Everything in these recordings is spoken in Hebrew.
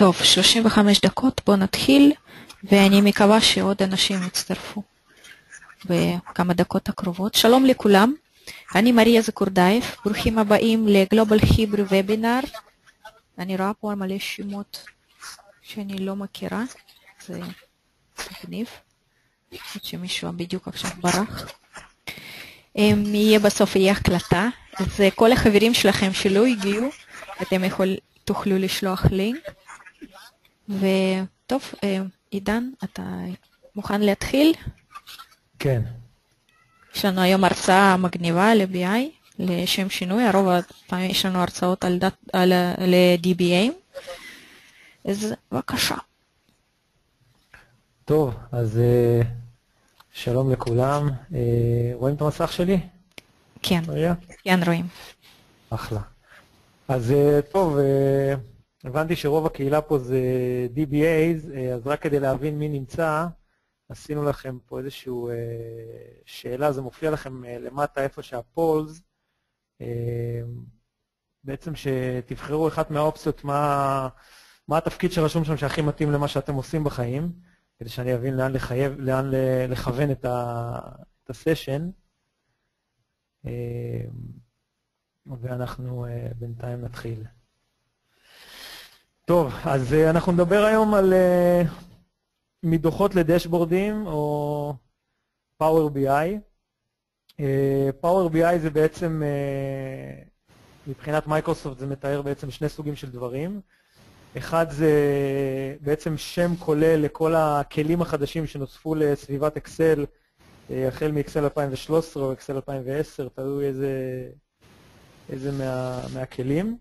טוב, 35 דקות, בואו נתחיל, ואני מקווה שעוד אנשים יצטרפו בכמה דקות הקרובות. שלום לכולם, אני מריה זקורדייב, ברוכים הבאים לגלובל היברו וובינר. אני רואה פה מלא שמות שאני לא מכירה, זה מגניב, שמישהו בדיוק עכשיו ברח. יהיה בסוף יהיה הקלטה, אז כל החברים שלכם שלא הגיעו, אתם תוכלו לשלוח לינק. וטוב, עידן, אתה מוכן להתחיל? כן. יש לנו היום הרצאה מגניבה ל-BI, לשם שינוי, הרוב הפעמים יש לנו הרצאות ל-DBA, אז בבקשה. טוב, אז שלום לכולם. רואים את המסך שלי? כן, מריה? כן רואים. אחלה. אז טוב, הבנתי שרוב הקהילה פה זה DBAs, אז רק כדי להבין מי נמצא, עשינו לכם פה איזושהי שאלה, זה מופיע לכם למטה איפה שהפולס, בעצם שתבחרו אחת מהאופציות מה התפקיד שרשום שם שהכי מתאים למה שאתם עושים בחיים, כדי שאני אבין לאן לכוון את הסשן, ואנחנו בינתיים נתחיל. טוב, אז אנחנו נדבר היום על מדוחות לדשבורדים או Power BI. Power BI זה בעצם, מבחינת מייקרוסופט זה מתאר בעצם שני סוגים של דברים. אחד זה בעצם שם כולל לכל הכלים החדשים שנוספו לסביבת אקסל, החל מאקסל 2013 או אקסל 2010, תלוי איזה מהכלים.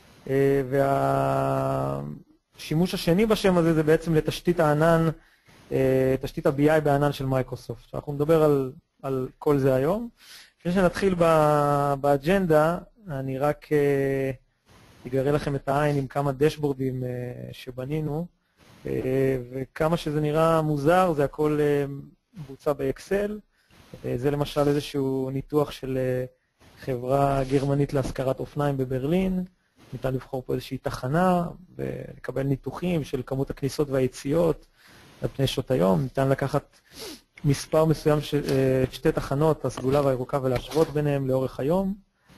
והשימוש השני בשם הזה זה בעצם לתשתית הענן, תשתית ה-BI בענן של מייקרוסופט. אנחנו נדבר על כל זה היום. לפני שנתחיל באג'נדה, אני רק אגרה לכם את העין עם כמה דשבורדים שבנינו, וכמה שזה נראה מוזר, זה הכל בוצע באקסל. זה למשל איזשהו ניתוח של חברה גרמנית להשכרת אופניים בברלין. ניתן לבחור פה איזושהי תחנה ולקבל ניתוחים של כמות הכניסות והיציאות על פני שעות היום. ניתן לקחת מספר מסוים של שתי תחנות, הסגולה והירוקה, ולהשוות ביניהם לאורך היום.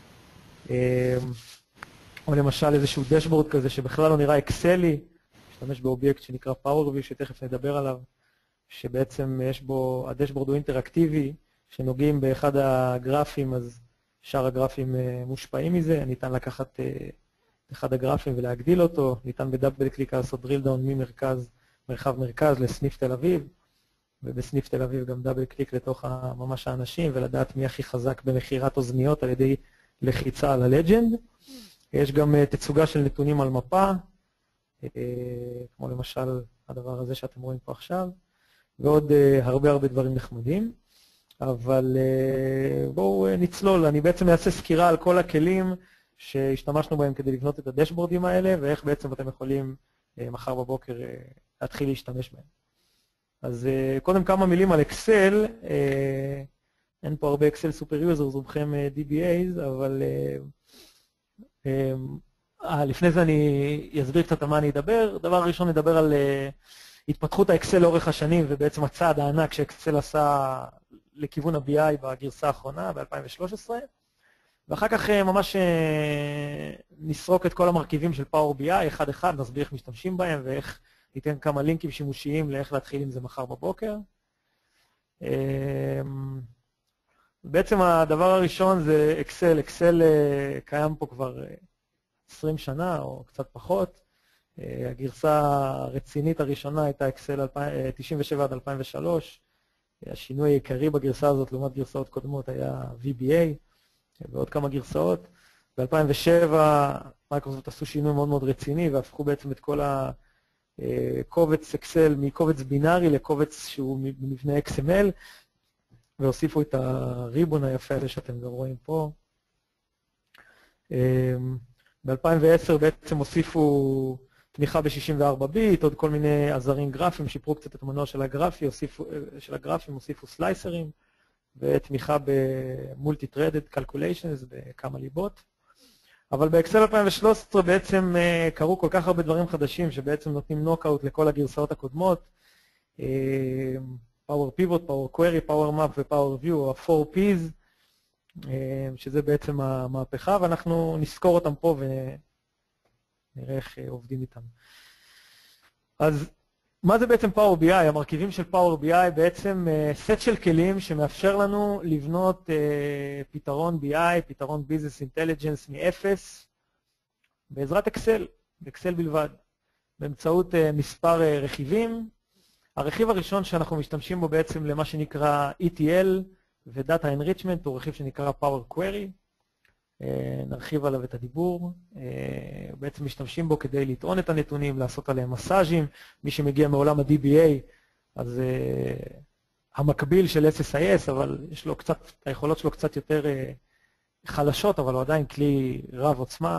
או למשל איזשהו דשבורד כזה שבכלל לא נראה אקסלי, משתמש באובייקט שנקרא PowerView, שתכף נדבר עליו, שבעצם יש בו, הדשבורד הוא אינטראקטיבי, שנוגעים באחד הגרפים, אז שאר הגרפים מושפעים מזה. ניתן לקחת אחד הגרפים ולהגדיל אותו, ניתן בדאבל קליק לעשות drill down ממרכז, מרחב מרכז לסניף תל אביב, ובסניף תל אביב גם דאבל קליק לתוך ממש האנשים, ולדעת מי הכי חזק במכירת אוזניות על ידי לחיצה על הלג'נד. יש גם תצוגה של נתונים על מפה, כמו למשל הדבר הזה שאתם רואים פה עכשיו, ועוד הרבה דברים נחמדים. אבל בואו נצלול, אני בעצם אעשה סקירה על כל הכלים שהשתמשנו בהם כדי לבנות את הדשבורדים האלה, ואיך בעצם אתם יכולים מחר בבוקר להתחיל להשתמש בהם. אז קודם כמה מילים על אקסל, אין פה הרבה אקסל סופר יוזרס, רובכם DBAs, אבל לפני זה אני אסביר קצת על מה אני אדבר. דבר ראשון נדבר על התפתחות האקסל לאורך השנים, ובעצם הצעד הענק שאקסל עשה לכיוון ה-BI בגרסה האחרונה, ב-2013, ואחר כך ממש נסרוק את כל המרכיבים של Power BI, אחד, נסביר איך משתמשים בהם, ואיך ניתן כמה לינקים שימושיים לאיך להתחיל עם זה מחר בבוקר. בעצם הדבר הראשון זה אקסל. אקסל קיים פה כבר 20 שנה, או קצת פחות. הגרסה הרצינית הראשונה הייתה אקסל 97 עד 2003, השינוי העיקרי בגרסה הזאת לעומת גרסאות קודמות היה VBA ועוד כמה גרסאות. ב-2007 מייקרוסופט עשו שינוי מאוד רציני והפכו בעצם את כל הקובץ אקסל מקובץ בינארי לקובץ שהוא במבנה XML, והוסיפו את הריבון היפה הזה שאתם גם רואים פה. ב-2010 בעצם הוסיפו תמיכה ב-64 ביט, עוד כל מיני עזרים גרפיים, שיפרו קצת את המנוע של הגרפים, הוסיפו אבל באקסל 2013 בעצם קרו כל כך הרבה דברים חדשים שבעצם נותנים נוקאוט לכל הגרסאות הקודמות. Power Pivot, Power Query, Power Map ו-Power View, או ה-4Ps, שזה בעצם המהפכה, ואנחנו נזכור אותם פה ונראה איך עובדים איתם. אז מה זה בעצם Power BI? המרכיבים של Power BI בעצם סט של כלים שמאפשר לנו לבנות פתרון BI, פתרון Business Intelligence מאפס, בעזרת אקסל, אקסל בלבד, באמצעות מספר רכיבים. הרכיב הראשון שאנחנו משתמשים בו בעצם למה שנקרא ETL ו-Data Enrichment, הוא רכיב שנקרא Power Query. נרחיב עליו את הדיבור. בעצם משתמשים בו כדי לטעון את הנתונים, לעשות עליהם מסאז'ים. מי שמגיע מעולם ה-DBA, אז המקביל של SSIS, אבל יש לו קצת, היכולות שלו קצת יותר חלשות, אבל הוא עדיין כלי רב עוצמה.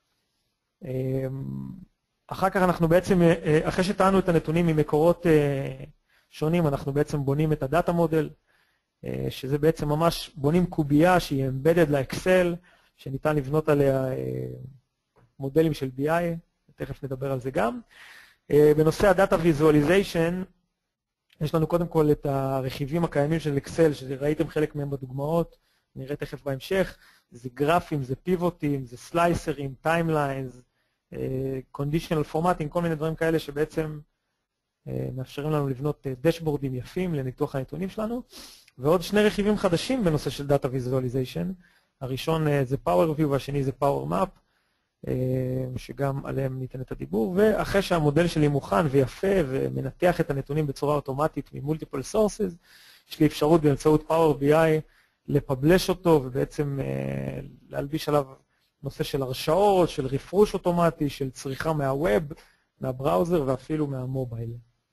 אחר כך אנחנו בעצם, אחרי שטענו את הנתונים ממקורות שונים, אנחנו בעצם בונים את הדאטה מודל, שזה בעצם ממש בונים קובייה שהיא embedded לאקסל, שניתן לבנות עליה מודלים של BI, תכף נדבר על זה גם. בנושא הדאטה ויזואליזיישן, יש לנו קודם כל את הרכיבים הקיימים של אקסל, שראיתם חלק מהם בדוגמאות, נראה תכף בהמשך, זה גרפים, זה פיבוטים, זה סלייסרים, טיימליינס, conditional formatting, כל מיני דברים כאלה שבעצם מאפשרים לנו לבנות דשבורדים יפים לניתוח הנתונים שלנו, ועוד שני רכיבים חדשים בנושא של Data Visualization, הראשון זה Power View והשני זה Power Map, שגם עליהם ניתן את הדיבור, ואחרי שהמודל שלי מוכן ויפה ומנתח את הנתונים בצורה אוטומטית מ-multiple sources, יש לי אפשרות באמצעות Power BI לפבלש אותו ובעצם להלביש עליו נושא של הרשאות, של רפרוש אוטומטי, של צריכה מהווב, מהבראוזר ואפילו מהמובייל.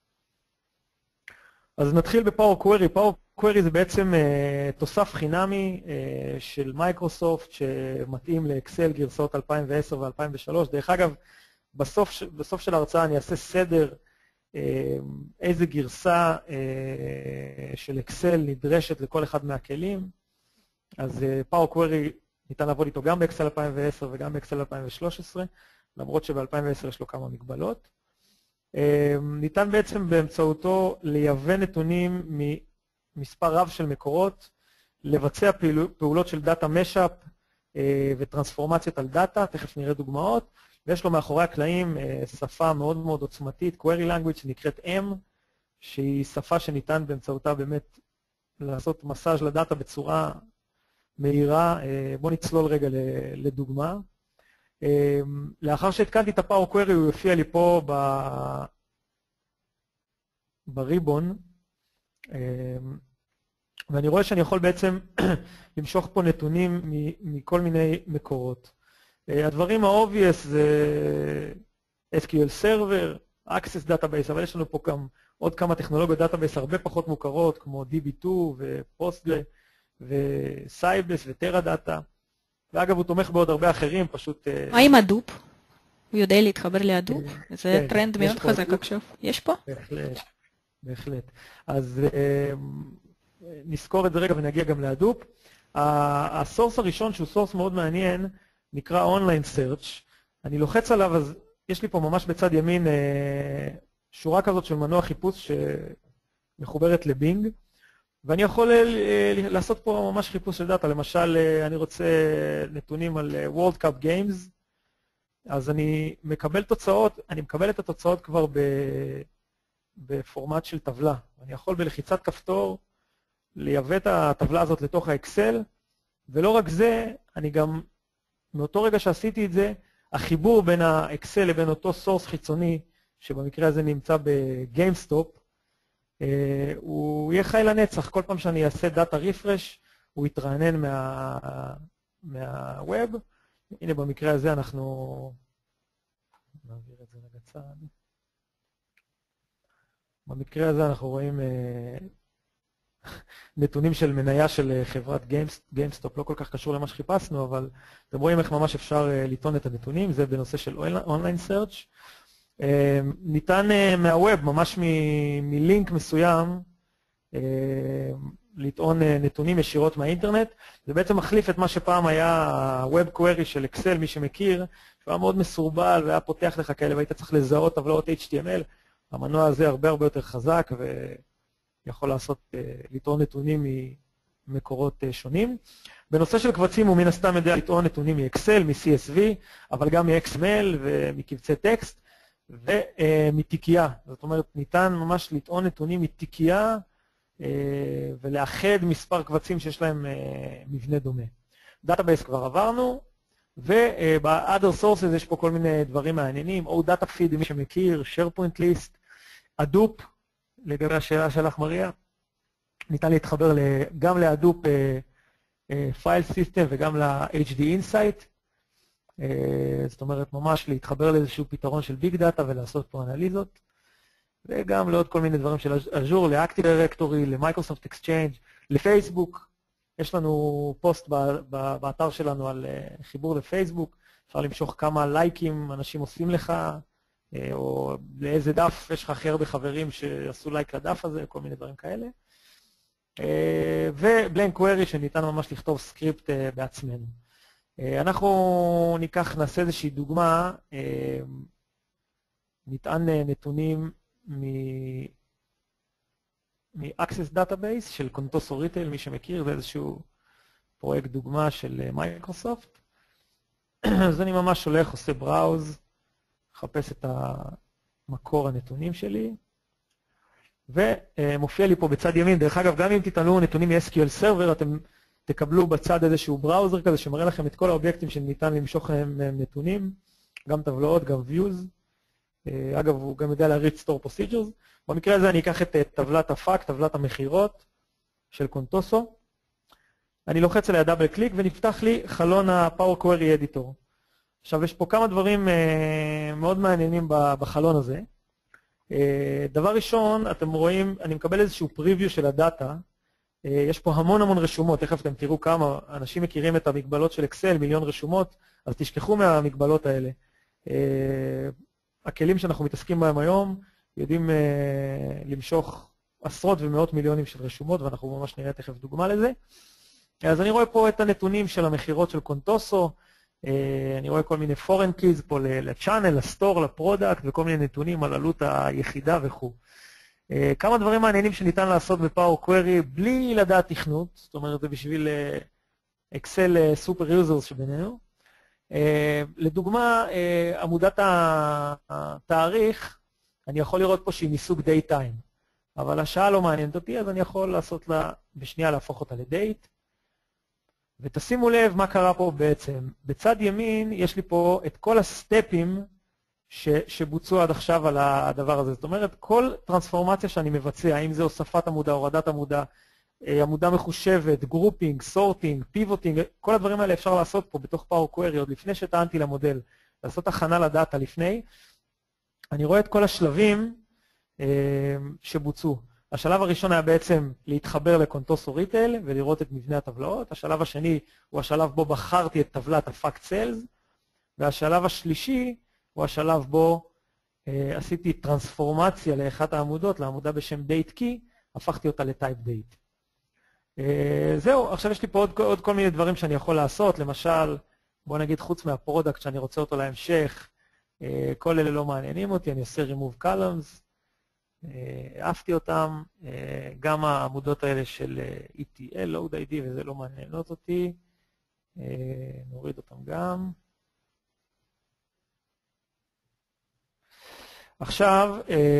אז נתחיל ב-Power Query. Power Query זה בעצם תוסף חינמי של מייקרוסופט שמתאים לאקסל גרסאות 2010 ו-2003. דרך אגב, בסוף של ההרצאה אני אעשה סדר איזה גרסה של אקסל נדרשת לכל אחד מהכלים. אז Power Query ניתן לעבוד איתו גם באקסל 2010 וגם באקסל 2013, למרות שב-2010 יש לו כמה מגבלות. ניתן בעצם באמצעותו לייבא נתונים ממספר רב של מקורות, לבצע פעולות של דאטה משאפ וטרנספורמציות על דאטה, תכף נראה דוגמאות, ויש לו מאחורי הקלעים שפה מאוד מאוד עוצמתית, query language שנקראת M, שהיא שפה שניתן באמצעותה באמת לעשות מסאז' לדאטה בצורה מהירה. בואו נצלול רגע לדוגמה. לאחר שהתקנתי את ה-Power Query, הוא יופיע לי פה בריבון, ואני רואה שאני יכול בעצם למשוך פה נתונים מכל מיני מקורות. הדברים ה-obvious זה SQL Server, Access Database, אבל יש לנו פה גם עוד כמה טכנולוגיות דאטאבייס הרבה פחות מוכרות, כמו DB2 ו-Postgre ו-Sybase ו-Teradata. ואגב, הוא תומך בעוד הרבה אחרים, פשוט... מה עם הדופ? הוא יודע להתחבר להדופ? זה טרנד מאוד חזק עכשיו. יש פה? בהחלט, בהחלט. אז נזכור את זה רגע ונגיע גם להדופ. הסורס הראשון, שהוא סורס מאוד מעניין, נקרא Online Search. אני לוחץ עליו, אז יש לי פה ממש בצד ימין שורה כזאת של מנוע חיפוש שמחוברת לבינג. ואני יכול לעשות פה ממש חיפוש של דאטה, למשל אני רוצה נתונים על World Cup Games, אז אני מקבל תוצאות, אני מקבל את התוצאות כבר בפורמט של טבלה. אני יכול בלחיצת כפתור לייבא את הטבלה הזאת לתוך האקסל, ולא רק זה, אני גם, מאותו רגע שעשיתי את זה, החיבור בין האקסל לבין אותו סורס חיצוני, שבמקרה הזה נמצא בגיימסטופ, הוא יהיה חי לנצח. כל פעם שאני אעשה דאטה ריפרש, הוא יתרענן מהווב. הנה במקרה הזה אנחנו... נעביר את זה רגע צעד. במקרה הזה אנחנו רואים נתונים של מניה של חברת גיימסטופ, לא כל כך קשור למה שחיפשנו, אבל אתם רואים איך ממש אפשר לטעון את הנתונים, זה בנושא של אונליין סרצ'. ניתן מהווב, ממש מלינק מסוים, לטעון נתונים ישירות מהאינטרנט. זה בעצם מחליף את מה שפעם היה Web Query של אקסל, מי שמכיר, שהוא היה מאוד מסורבל והיה פותח לך כאלה, והיית צריך לזהות טבלאות HTML. המנוע הזה הרבה יותר חזק ויכול לטעון נתונים ממקורות שונים. בנושא של קבצים הוא מן הסתם יודע לטעון נתונים מאקסל, מ-CSV, אבל גם מ-XML ומקבצי טקסט ומתיקייה. זאת אומרת, ניתן ממש לטעון נתונים מתיקייה ולאחד מספר קבצים שיש להם מבנה דומה. דאטאבייס כבר עברנו, וב-other sources יש פה כל מיני דברים מעניינים, או דאטה פיד, מי שמכיר, SharePoint list, Hadoop, לגבי השאלה שלך מריה, ניתן להתחבר גם להדופ פייל סיסטם וגם ל-HD Insight, זאת אומרת ממש להתחבר לאיזשהו פתרון של ביג דאטה ולעשות פה אנליזות, וגם לעוד כל מיני דברים של אז'ור, ל-Active Directory, ל-Microsoft Exchange, לפייסבוק. יש לנו פוסט באתר שלנו על חיבור לפייסבוק, אפשר למשוך כמה לייקים אנשים עושים לך, או לאיזה דף יש לך הכי הרבה חברים שעשו לייק לדף הזה, כל מיני דברים כאלה. ובלנק קווירי שניתן ממש לכתוב סקריפט בעצמנו. אנחנו נעשה איזושהי דוגמה, נטען נתונים מ-Access Database של קונטוסו ריטייל, מי שמכיר, זה איזשהו פרויקט דוגמה של מייקרוסופט. אז אני ממש הולך, עושה בראוז, מחפש את המקור הנתונים שלי, ומופיע לי פה בצד ימין. דרך אגב, גם אם תטענו נתונים מ-SQL Server, אתם תקבלו בצד איזשהו בראוזר כזה שמראה לכם את כל האובייקטים שניתן למשוך להם נתונים, גם טבלאות, גם views. אגב, הוא גם יודע להריץ store procedures. במקרה הזה אני אקח את טבלת הפאק, טבלת המחירות של קונטוסו. אני לוחץ עליה דאבל קליק ונפתח לי חלון ה-Power Query Editor. עכשיו, יש פה כמה דברים מאוד מעניינים בחלון הזה. דבר ראשון, אתם רואים, אני מקבל איזשהו פריוויו של הדאטה. יש פה המון רשומות, תכף אתם תראו כמה. אנשים מכירים את המגבלות של אקסל, מיליון רשומות, אז תשכחו מהמגבלות האלה. הכלים שאנחנו מתעסקים בהם היום יודעים למשוך עשרות ומאות מיליונים של רשומות, ואנחנו ממש נראה תכף דוגמה לזה. אז אני רואה פה את הנתונים של המחירות של קונטוסו, אני רואה כל מיני foreign keys פה ל-channel, ל-store, ל-product, וכל מיני נתונים על עלות היחידה וכו'. כמה דברים מעניינים שניתן לעשות ב-Power Query בלי לדעת תכנות, זאת אומרת זה בשביל Excel Super Users שבינינו. לדוגמה, עמודת התאריך, אני יכול לראות פה שהיא מסוג daytime, אבל השעה לא מעניינת אותי, אז אני יכול לעשות לה בשנייה להפוך אותה לדייט. ותשימו לב מה קרה פה בעצם. בצד ימין יש לי פה את כל הסטפים שבוצעו עד עכשיו על הדבר הזה. זאת אומרת, כל טרנספורמציה שאני מבצע, אם זה הוספת עמודה, הורדת עמודה, עמודה מחושבת, גרופינג, סורטינג, פיבוטינג, כל הדברים האלה אפשר לעשות פה בתוך Power Query, עוד לפני שטענתי למודל, לעשות הכנה לדאטה לפני. אני רואה את כל השלבים שבוצעו. השלב הראשון היה בעצם להתחבר לקונטוסו ריטייל ולראות את מבנה הטבלאות. השלב השני הוא השלב בו בחרתי את טבלת ה-Fact Sales, והשלב השלישי הוא השלב בו עשיתי טרנספורמציה לאחת העמודות, לעמודה בשם Date Key, הפכתי אותה ל-Type Date. זהו, עכשיו יש לי פה עוד כל מיני דברים שאני יכול לעשות, למשל, בוא נגיד חוץ מהפרודקט שאני רוצה אותו להמשך, כל אלה לא מעניינים אותי, אני עושה Remove Columns, העפתי אותם, גם העמודות האלה של ETL, Load ID וזה לא מעניינות אותי, נוריד אותם גם. עכשיו,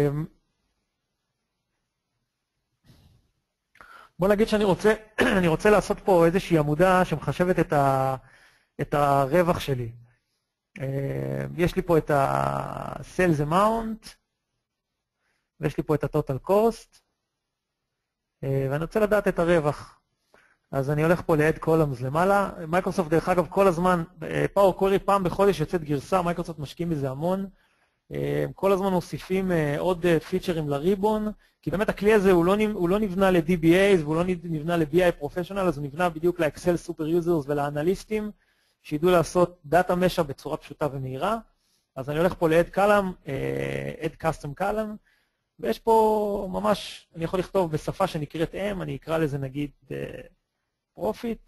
בוא נגיד שאני רוצה לעשות פה איזושהי עמודה שמחשבת את הרווח שלי. יש לי פה את ה-Sales Amount, ויש לי פה את ה-Total Cost, ואני רוצה לדעת את הרווח. אז אני הולך פה ל-Add Columns למעלה. מייקרוסופט, דרך אגב, כל הזמן, Power Query פעם בחודש יוצאת גרסה, מייקרוסופט משקיעים בזה המון. כל הזמן מוסיפים עוד פיצ'רים לריבון, כי באמת הכלי הזה הוא לא נבנה ל-DBAs, והוא לא נבנה ל-BI Professional, אז הוא נבנה בדיוק ל-Excel Super Users ולאנליסטים, שידעו לעשות דאטה משע בצורה פשוטה ומהירה. אז אני הולך פה ל-Add Column, Add Custom Column, ויש פה ממש, אני יכול לכתוב בשפה שנקראת M, אני אקרא לזה נגיד Profit,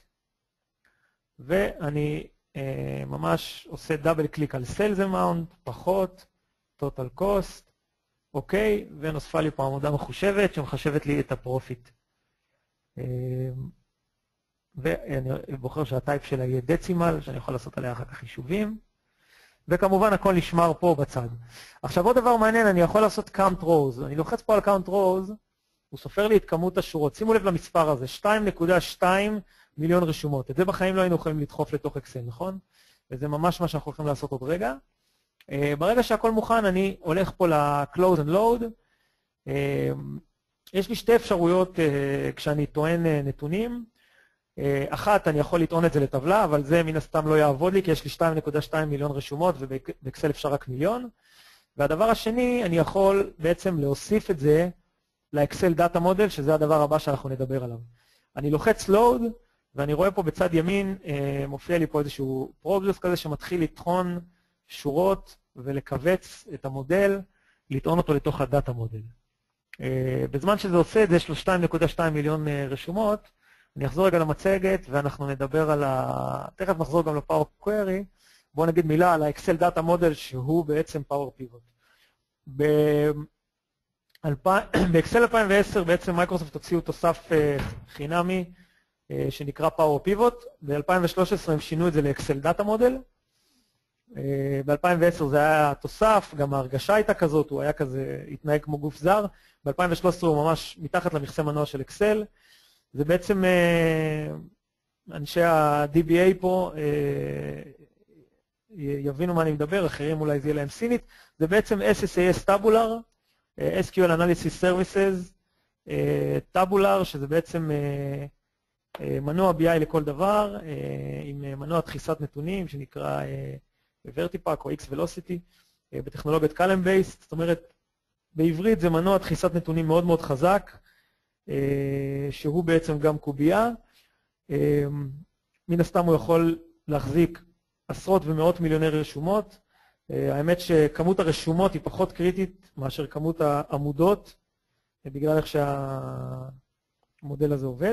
ואני ממש עושה דאבל קליק על Sales Amount, פחות, Total Cost, אוקיי, ונוספה לי פה עמודה מחושבת שמחשבת לי את הפרופיט. ואני בוחר שהטייפ שלה יהיה דצימל, שאני יכול לעשות עליה אחר כך חישובים. וכמובן הכל נשמר פה בצד. עכשיו עוד דבר מעניין, אני יכול לעשות count rows. אני לוחץ פה על count rows, הוא סופר לי את כמות השורות. שימו לב למספר הזה, 2.2 מיליון רשומות. את זה בחיים לא היינו יכולים לדחוף לתוך אקסל, נכון? וזה ממש מה שאנחנו הולכים לעשות עוד רגע. ברגע שהכל מוכן, אני הולך פה ל-close and load. יש לי שתי אפשרויות כשאני טוען נתונים. אחת, אני יכול לטעון את זה לטבלה, אבל זה מן הסתם לא יעבוד לי, כי יש לי 2.2 מיליון רשומות, ובאקסל אפשר רק מיליון. והדבר השני, אני יכול בעצם להוסיף את זה לאקסל דאטה מודל, שזה הדבר הבא שאנחנו נדבר עליו. אני לוחץ load, ואני רואה פה בצד ימין, מופיע לי פה איזשהו פרוגרס כזה, שמתחיל לטחון שורות ולכווץ את המודל, לטעון אותו לתוך הדאטה מודל. בזמן שזה עושה את זה, יש לו 2.2 מיליון רשומות. אני אחזור רגע למצגת, ואנחנו נדבר על תכף נחזור גם לפאור קווירי. בואו נגיד מילה על האקסל דאטה מודל, שהוא בעצם פאור פיבוט. באקסל 2010 בעצם מייקרוסופט הוציאו תוסף חינמי, שנקרא פאור פיבוט. ב-2013 הם שינו את זה לאקסל דאטה מודל. ב-2010 זה היה תוסף, גם ההרגשה הייתה כזאת, הוא היה כזה, התנהג כמו גוף זר. ב-2013 הוא ממש מתחת למכסה מנוע של אקסל. זה בעצם, אנשי ה-DBA פה יבינו מה אני מדבר, אחרים אולי זה יהיה להם סינית. זה בעצם SSAS Tabular, SQL Analysis Services, Tabular, שזה בעצם מנוע BI לכל דבר, עם מנוע דחיסת נתונים שנקרא Vertipack או X-Velocity, בטכנולוגיית Column Based, זאת אומרת, בעברית זה מנוע דחיסת נתונים מאוד מאוד חזק, שהוא בעצם גם קובייה. מן הסתם הוא יכול להחזיק עשרות ומאות מיליוני רשומות. האמת שכמות הרשומות היא פחות קריטית מאשר כמות העמודות, בגלל איך שהמודל הזה עובד.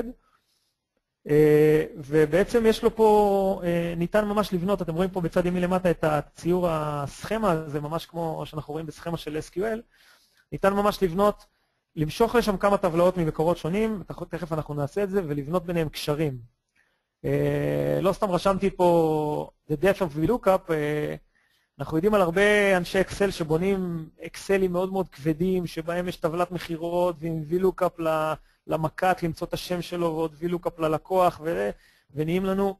ובעצם יש לו פה, ניתן ממש לבנות, אתם רואים פה בצד ימין למטה את הציור הסכמה, זה ממש כמו שאנחנו רואים בסכמה של SQL, ניתן ממש לבנות, למשוך לשם כמה טבלאות ממקורות שונים, תכף אנחנו נעשה את זה, ולבנות ביניהם קשרים. לא סתם רשמתי פה the depth of VLOOKUP, אנחנו יודעים על הרבה אנשי אקסל שבונים אקסלים מאוד מאוד כבדים, שבהם יש טבלת מחירות, ועם VLOOKUP למקט, למצוא את השם שלו, ועוד VLOOKUP ללקוח, ונהיים לנו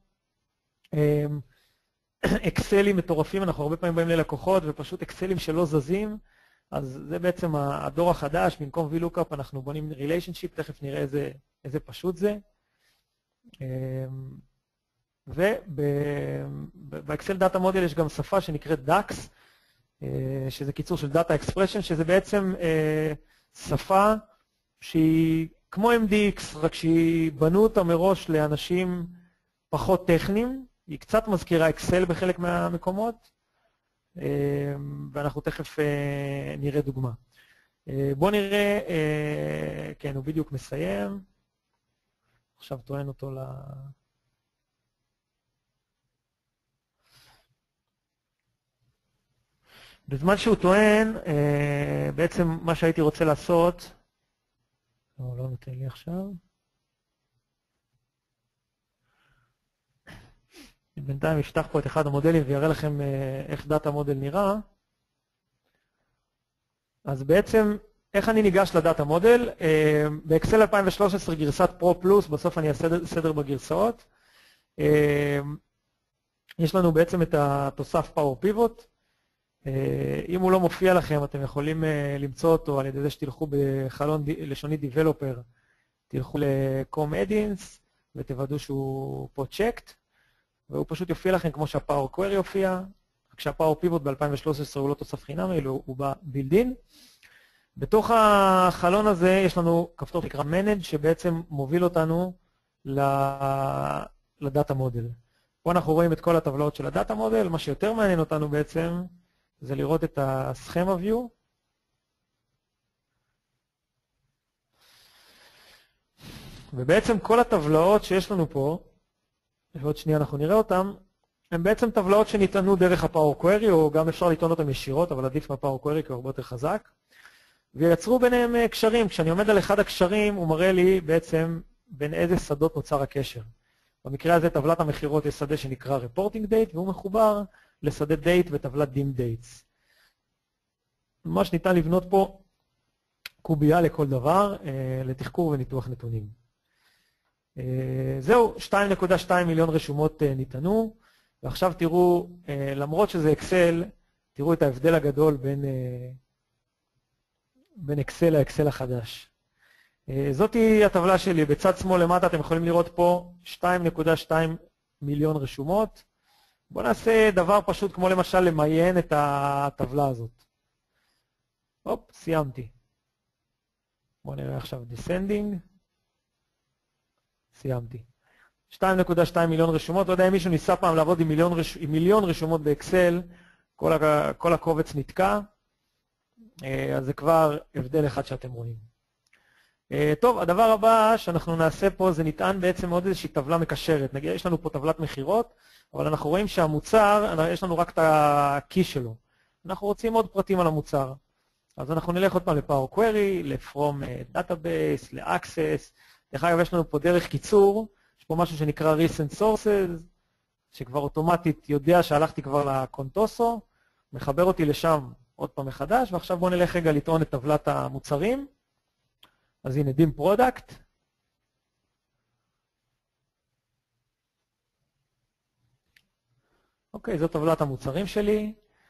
אקסלים מטורפים, אנחנו הרבה פעמים באים ללקוחות, ופשוט אקסלים שלא זזים, אז זה בעצם הדור החדש, במקום VLOOKUP אנחנו בונים ריליישנשיפ, תכף נראה איזה פשוט זה. ובאקסל דאטה מודל יש גם שפה שנקראת DAX, שזה קיצור של Data Expression, שזה בעצם שפה שהיא כמו MDX, רק שהיא בנו אותה מראש לאנשים פחות טכניים, היא קצת מזכירה אקסל בחלק מהמקומות, ואנחנו תכף נראה דוגמה. בואו נראה, כן, הוא בדיוק מסיים, עכשיו טוען אותו בזמן שהוא טוען, בעצם מה שהייתי רוצה לעשות, לא נותן לי עכשיו, בינתיים אפתח פה את אחד המודלים ויראה לכם איך דאטה מודל נראה. אז בעצם, איך אני ניגש לדאטה מודל? באקסל 2013 גרסת פרו פלוס, בסוף אני אעשה סדר בגרסאות. יש לנו בעצם את התוסף פאור פיבוט. אם הוא לא מופיע לכם, אתם יכולים למצוא אותו על ידי זה שתלכו בחלון לשוני דיבלופר, תלכו לקום אדינס ותוודאו שהוא פה צ'קט. והוא פשוט יופיע לכם כמו שהפאור קווירי יופיע, רק שהפאור פיבוט ב-2013 הוא לא תוסף חינמי, הוא בא בילדין. בתוך החלון הזה יש לנו כפתור שנקרא Manage, שבעצם מוביל אותנו לדאטה מודל. פה אנחנו רואים את כל הטבלאות של הדאטה מודל, מה שיותר מעניין אותנו בעצם, זה לראות את ה-Schema View. ובעצם כל הטבלאות שיש לנו פה, ועוד שנייה אנחנו נראה אותן, הן בעצם טבלאות שניתנו דרך ה-Power Query, או גם אפשר לטעון אותן ישירות, אבל עדיף מה-Power Query כי הוא הרבה יותר חזק. ויצרו ביניהם קשרים. כשאני עומד על אחד הקשרים, הוא מראה לי בעצם בין איזה שדות נוצר הקשר. במקרה הזה טבלת המחירות יש שדה שנקרא Reporting Date, והוא מחובר לשדה Date וטבלת Dim Dates. ממש ניתן לבנות פה קובייה לכל דבר, לתחקור וניתוח נתונים. זהו, 2.2 מיליון רשומות ניתנו, ועכשיו תראו, למרות שזה אקסל, תראו את ההבדל הגדול בין אקסל לאקסל החדש. זאתי הטבלה שלי, בצד שמאל למטה אתם יכולים לראות פה 2.2 מיליון רשומות. בואו נעשה דבר פשוט כמו למשל למיין את הטבלה הזאת. הופ, סיימתי. בואו נראה עכשיו descending. סיימתי. 2.2 מיליון רשומות, לא יודע אם מישהו ניסה פעם לעבוד עם מיליון רשומות באקסל, כל הקובץ נתקע, אז זה כבר הבדל אחד שאתם רואים. טוב, הדבר הבא שאנחנו נעשה פה זה נטען בעצם עוד איזושהי טבלה מקשרת. נגיד, יש לנו פה טבלת מחירות, אבל אנחנו רואים שהמוצר, יש לנו רק את הכי שלו. אנחנו רוצים עוד פרטים על המוצר. אז אנחנו נלך עוד פעם ל-Power Query, ל-From Database, ל-Access. דרך אגב, יש לנו פה דרך קיצור, יש פה משהו שנקרא Recent Sources, שכבר אוטומטית יודע שהלכתי כבר לקונטוסו, מחבר אותי לשם עוד פעם מחדש, ועכשיו בואו נלך רגע לטעון את טבלת המוצרים. אז הנה, Dim Product. אוקיי, זו טבלת המוצרים שלי.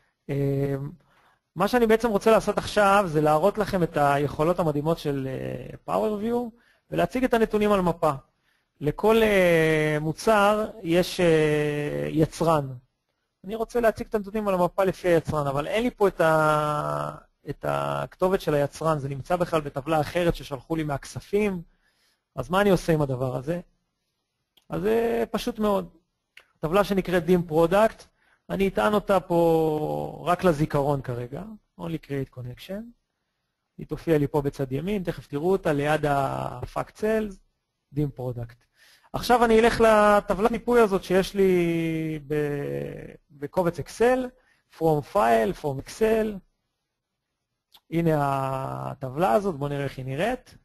מה שאני בעצם רוצה לעשות עכשיו זה להראות לכם את היכולות המדהימות של Power View ולהציג את הנתונים על מפה. לכל מוצר יש יצרן. אני רוצה להציג את הנתונים על המפה לפי היצרן, אבל אין לי פה את הכתובת של היצרן, זה נמצא בכלל בטבלה אחרת ששלחו לי מהכספים. אז מה אני עושה עם הדבר הזה? אז זה פשוט מאוד. טבלה שנקראת Dim Product, אני אטען אותה פה רק לזיכרון כרגע, only create connection. היא תופיע לי פה בצד ימין, תכף תראו אותה ליד ה-Fact Cells, Dim Product. עכשיו אני אלך לטבלת מיפוי הזאת שיש לי בקובץ אקסל, From File, From Excel. הנה הטבלה הזאת, בואו נראה איך היא נראית.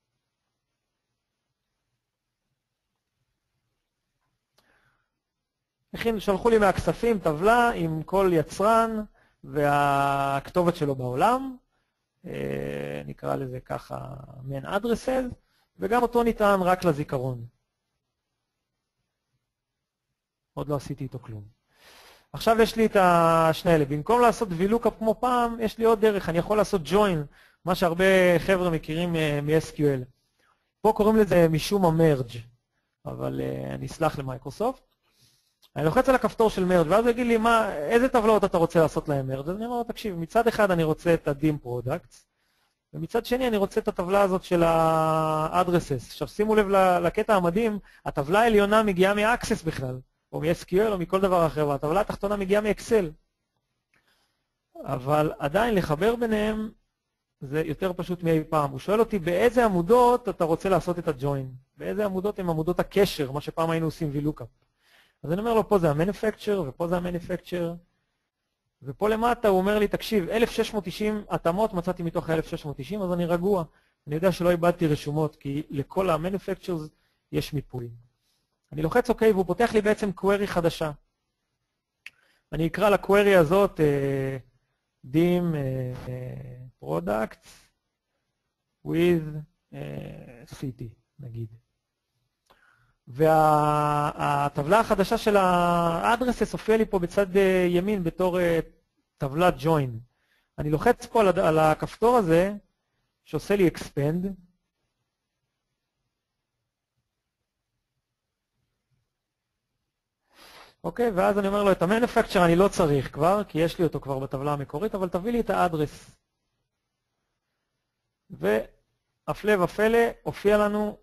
שלחו לי מהכספים טבלה עם כל יצרן והכתובת שלו בעולם. נקרא לזה ככה main addresses, וגם אותו ניתן רק לזיכרון. עוד לא עשיתי איתו כלום. עכשיו יש לי את השני אלה. במקום לעשות VLOOKUP כמו פעם, יש לי עוד דרך. אני יכול לעשות join, מה שהרבה חבר'ה מכירים מ-SQL. פה קוראים לזה משום המרג', אבל אני אסלח למייקרוסופט. אני לוחץ על הכפתור של מרג' ואז הוא יגיד לי איזה טבלאות אתה רוצה לעשות להם מרג'. אז אני אומר לו, תקשיב, מצד אחד אני רוצה את ה-Dim Products, ומצד שני אני רוצה את הטבלה הזאת של ה-Addresses. עכשיו שימו לב לקטע המדהים, הטבלה העליונה מגיעה מ-Access בכלל. או מ-SQL או מכל דבר אחר, והטבלה התחתונה מגיעה מאקסל. אבל עדיין לחבר ביניהם זה יותר פשוט מאי פעם. הוא שואל אותי באיזה עמודות אתה רוצה לעשות את הג'וין, באיזה עמודות הם עמודות הקשר, מה שפעם היינו עושים VLOOKUP. אז אני אומר לו, פה זה ה-Manufacturer ופה זה ה-Manufacturer, ופה למטה הוא אומר לי, תקשיב, 1690 התאמות מצאתי מתוך ה-1690, אז אני רגוע. אני יודע שלא איבדתי רשומות, כי לכל ה-Manufacturers יש מיפוי. אני לוחץ OK, והוא פותח לי בעצם query חדשה. אני אקרא לקווירי הזאת Dim Products with City, נגיד. והטבלה החדשה של ה-Addresses הופיע לי פה בצד ימין בתור טבלת Join. אני לוחץ פה על הכפתור הזה, שעושה לי Expand, אוקיי, ואז אני אומר לו, את ה-Manufacturer אני לא צריך כבר, כי יש לי אותו כבר בטבלה המקורית, אבל תביא לי את האדרס. והפלא ופלא, הופיע לנו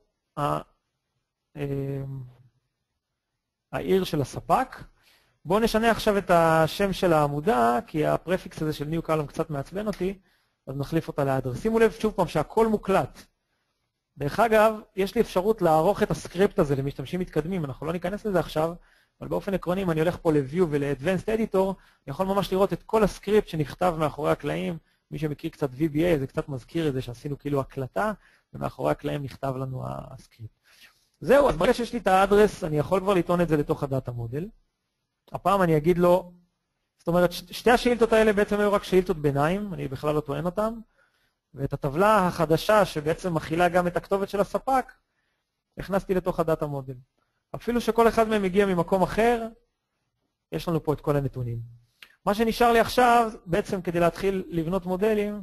העיר של הספק. בואו נשנה עכשיו את השם של העמודה, כי הפרפיקס הזה של New Column קצת מעצבן אותי, אז נחליף אותה לאדרס. שימו לב שוב פעם שהכל מוקלט. דרך אגב, יש לי אפשרות לערוך את הסקריפט הזה למשתמשים מתקדמים, אנחנו לא ניכנס לזה עכשיו, אבל באופן עקרוני, אם אני הולך פה ל-View ול-Advanced Editor, אני יכול ממש לראות את כל הסקריפט שנכתב מאחורי הקלעים. מי שמכיר קצת VBA, זה קצת מזכיר את זה שעשינו כאילו הקלטה, ומאחורי הקלעים נכתב לנו הסקריפט. זהו, אז ברגע שיש לי את האדרס, אני יכול כבר לטעון את זה לתוך הדאטה מודל. הפעם אני אגיד לו, זאת אומרת, שתי השאילתות האלה בעצם היו רק שאילתות ביניים, אני בכלל לא טוען אותן, ואת הטבלה החדשה שבעצם מכילה גם את הכתובת של הספק, הכנסתי לתוך הדאטה מודל. אפילו שכל אחד מהם מגיע ממקום אחר, יש לנו פה את כל הנתונים. מה שנשאר לי עכשיו, בעצם כדי להתחיל לבנות מודלים,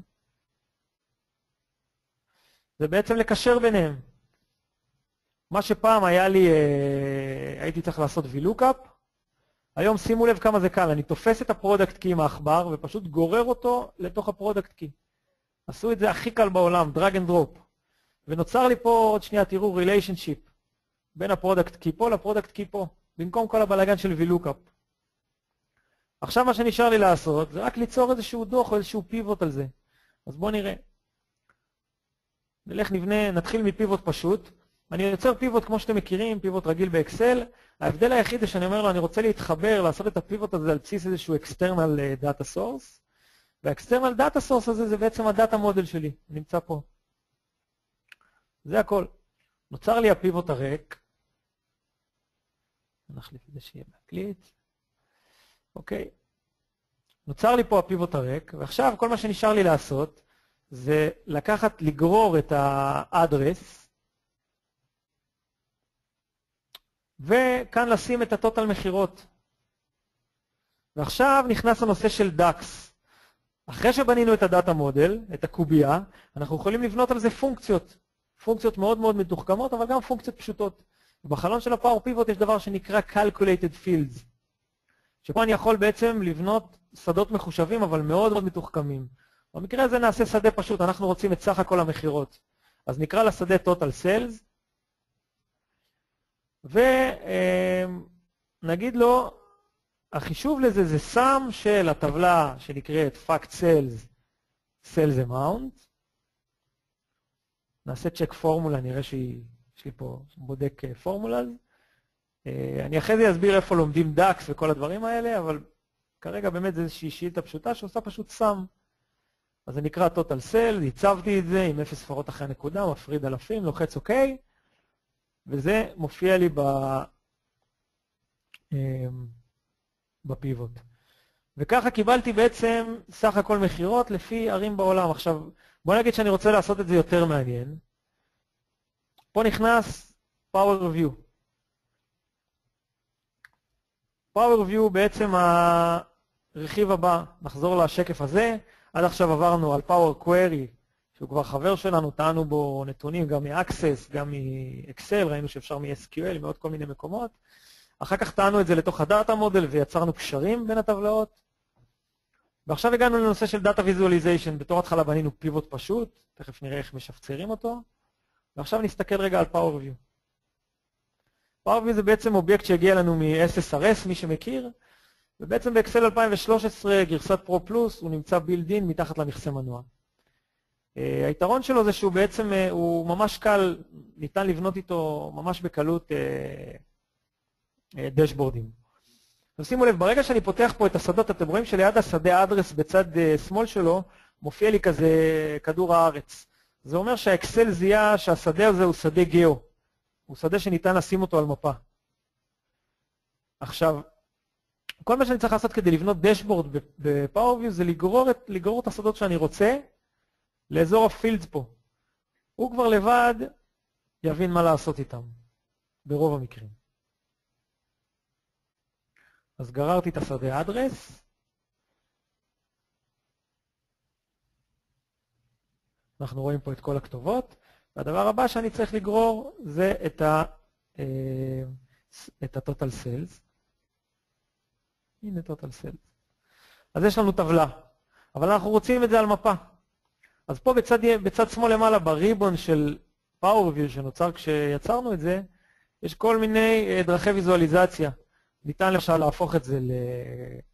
זה בעצם לקשר ביניהם. מה שפעם היה לי, הייתי צריך לעשות VLOOKUP, היום שימו לב כמה זה קל, אני תופס את הפרודקט קי עם העכבר, ופשוט גורר אותו לתוך הפרודקט קי. עשו את זה הכי קל בעולם, drag and drop. ונוצר לי פה, עוד שנייה, תראו, relationship, בין הפרודקט קי פה לפרודקט קי פה, במקום כל הבלגן של VLOOKUP. עכשיו מה שנשאר לי לעשות, זה רק ליצור איזשהו דוח או איזשהו פיבוט על זה. אז בואו נראה. נתחיל מפיבוט פשוט. אני יוצר פיבוט כמו שאתם מכירים, פיבוט רגיל באקסל. ההבדל היחיד זה שאני אומר לו, אני רוצה להתחבר, לעשות את הפיבוט הזה על בסיס איזשהו external data source. וה-external data source הזה זה בעצם הדאטה מודל שלי, הוא נמצא פה. זה הכל. נוצר לי הפיבוט הריק. נחליף את זה שיהיה בהקליט. אוקיי. נוצר לי פה הפיבוט הריק, ועכשיו כל מה שנשאר לי לעשות, זה לגרור את האדרס, וכאן לשים את הטוטל מחירות. ועכשיו נכנס הנושא של דאקס. אחרי שבנינו את הדאטה מודל, את הקובייה, אנחנו יכולים לבנות על זה פונקציות. פונקציות מאוד מאוד מתוחכמות, אבל גם פונקציות פשוטות. ובחלון של הפאור פיבוט יש דבר שנקרא calculated fields. שפה אני יכול בעצם לבנות שדות מחושבים, אבל מאוד מאוד מתוחכמים. במקרה הזה נעשה שדה פשוט, אנחנו רוצים את סך הכל המחירות. אז נקרא לשדה total sales, ונגיד לו, החישוב לזה זה sum של הטבלה שנקראת fact sales, sales amount. נעשה check formula, נראה שיש לי פה בודק פורמולאז. אני אחרי זה אסביר איפה לומדים דאקס וכל הדברים האלה, אבל כרגע באמת זה איזושהי שאילתה פשוטה שעושה פשוט sum. אז זה נקרא total sales, הצבתי את זה עם 0 ספרות אחרי הנקודה, מפריד אלפים, לוחץ OK, וזה מופיע לי בפיבוט. וככה קיבלתי בעצם סך הכל מחירות לפי ערים בעולם. עכשיו, בוא נגיד שאני רוצה לעשות את זה יותר מעניין. פה נכנס Power View. Power View בעצם הרכיב הבא, נחזור לשקף הזה. עד עכשיו עברנו על Power Query, שהוא כבר חבר שלנו, טענו בו נתונים גם מ-Access, גם מ-Excel, ראינו שאפשר מ-SQL, מעוד כל מיני מקומות. אחר כך טענו את זה לתוך הדאטה מודל ויצרנו קשרים בין הטבלאות. ועכשיו הגענו לנושא של Data Visualization. בתור התחלה בנינו פיבוט פשוט, תכף נראה איך משפצרים אותו. ועכשיו נסתכל רגע על Power View. Power View זה בעצם אובייקט שהגיע לנו מ-SSRS, מי שמכיר, ובעצם באקסל 2013, גרסת פרו פלוס, הוא נמצא בילד-אין מתחת למכסה מנוע. היתרון שלו זה שהוא בעצם, הוא ממש קל, ניתן לבנות איתו ממש בקלות דשבורדים. שימו לב, ברגע שאני פותח פה את השדות, אתם רואים שליד השדה אדרס בצד שמאל שלו, מופיע לי כזה כדור הארץ. זה אומר שהאקסל זיהה שהשדה הזה הוא שדה גיאו. הוא שדה שניתן לשים אותו על מפה. עכשיו, כל מה שאני צריך לעשות כדי לבנות דשבורד בפאוור-ויו זה לגרור את השדות שאני רוצה לאזור הפילדס פה. הוא כבר לבד יבין מה לעשות איתם, ברוב המקרים. אז גררתי את השדה אדרס. אנחנו רואים פה את כל הכתובות. והדבר הבא שאני צריך לגרור זה את ה-total sales. הנה total sales. אז יש לנו טבלה, אבל אנחנו רוצים את זה על מפה. אז פה בצד שמאל למעלה, בריבון של PowerView שנוצר כשיצרנו את זה, יש כל מיני דרכי ויזואליזציה. ניתן למשל להפוך את זה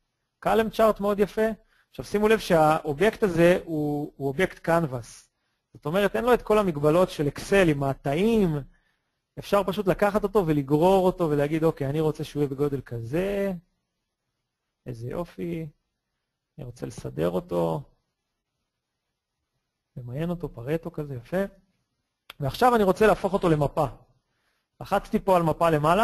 ל-column chart מאוד יפה. עכשיו שימו לב שהאובייקט הזה הוא אובייקט canvas. זאת אומרת, אין לו את כל המגבלות של אקסל עם התאים, אפשר פשוט לקחת אותו ולגרור אותו ולהגיד, אוקיי, אני רוצה שהוא יהיה בגודל כזה, איזה יופי, אני רוצה לסדר אותו, למיין אותו, פרטו כזה, יפה. ועכשיו אני רוצה להפוך אותו למפה. לחצתי פה על מפה למעלה,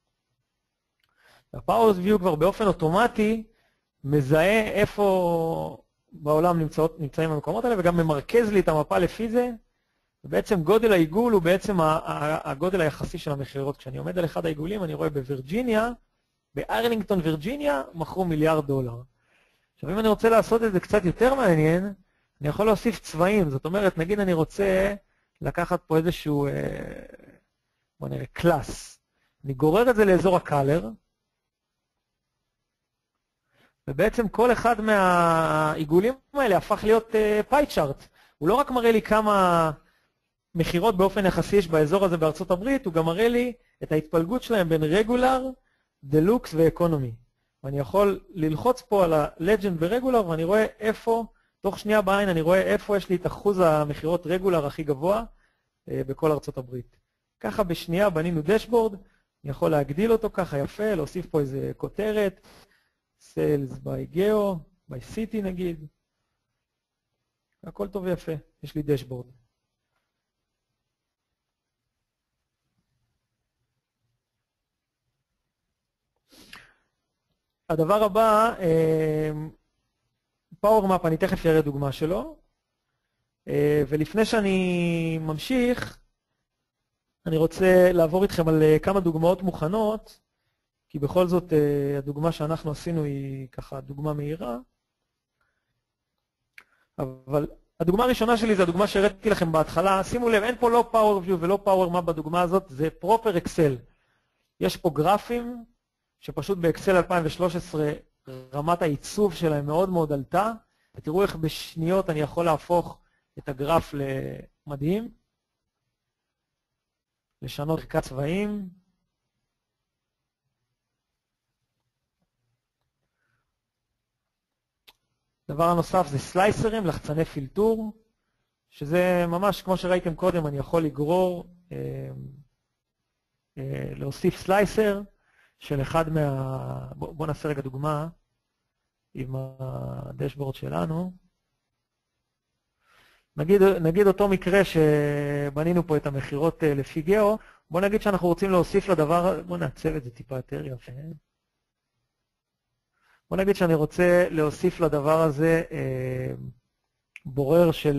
ה-Power View כבר באופן אוטומטי מזהה איפה בעולם נמצאים המקומות האלה, וגם ממרכז לי את המפה לפי זה, ובעצם גודל העיגול הוא בעצם הגודל היחסי של המחירות. כשאני עומד על אחד העיגולים, אני רואה בווירג'יניה, בארלינגטון וירג'יניה, מכרו $1 מיליארד. עכשיו, אם אני רוצה לעשות את זה קצת יותר מעניין, אני יכול להוסיף צבעים. זאת אומרת, נגיד אני רוצה לקחת פה איזשהו, בוא נראה, קלאס. אני גורר את זה לאזור הקלר, ובעצם כל אחד מהעיגולים האלה הפך להיות פאי צ'ארט. הוא לא רק מראה לי כמה מחירות באופן יחסי יש באזור הזה בארצות הברית, הוא גם מראה לי את ההתפלגות שלהם בין רגולר, דלוקס ואקונומי. ואני יכול ללחוץ פה על הלג'נד ברגולר, ואני רואה איפה, תוך שנייה בעין אני רואה איפה יש לי את אחוז המחירות רגולר הכי גבוה בכל ארצות הברית. ככה בשנייה בנינו דשבורד, אני יכול להגדיל אותו ככה יפה, להוסיף פה איזה כותרת, Sales by Geo, by City נגיד. הכל טוב ויפה, יש לי דשבורד. הדבר הבא, פאוור מאפ, אני תכף אראה דוגמה שלו. ולפני שאני ממשיך, אני רוצה לעבור איתכם על כמה דוגמאות מוכנות, כי בכל זאת הדוגמה שאנחנו עשינו היא ככה דוגמה מהירה. אבל הדוגמה הראשונה שלי זה הדוגמה שהראיתי לכם בהתחלה. שימו לב, אין פה לא פאוור ויו ולא פאוור מאפ בדוגמה הזאת, זה פרופר אקסל. יש פה גרפים שפשוט באקסל 2013 רמת העיצוב שלהם מאוד מאוד עלתה, ותראו איך בשניות אני יכול להפוך את הגרף למדהים, לשנות ערכת צבעים. דבר הנוסף זה סלייסרים, לחצני פילטור, שזה ממש כמו שראיתם קודם, אני יכול לגרור, להוסיף סלייסר של אחד בואו נעשה רגע דוגמה עם הדשבורד שלנו. נגיד אותו מקרה שבנינו פה את המחירות לפי גאו, בואו נגיד שאנחנו רוצים להוסיף לדבר, בואו נעצב את זה טיפה יותר יפה. בואו נגיד שאני רוצה להוסיף לדבר הזה בורר של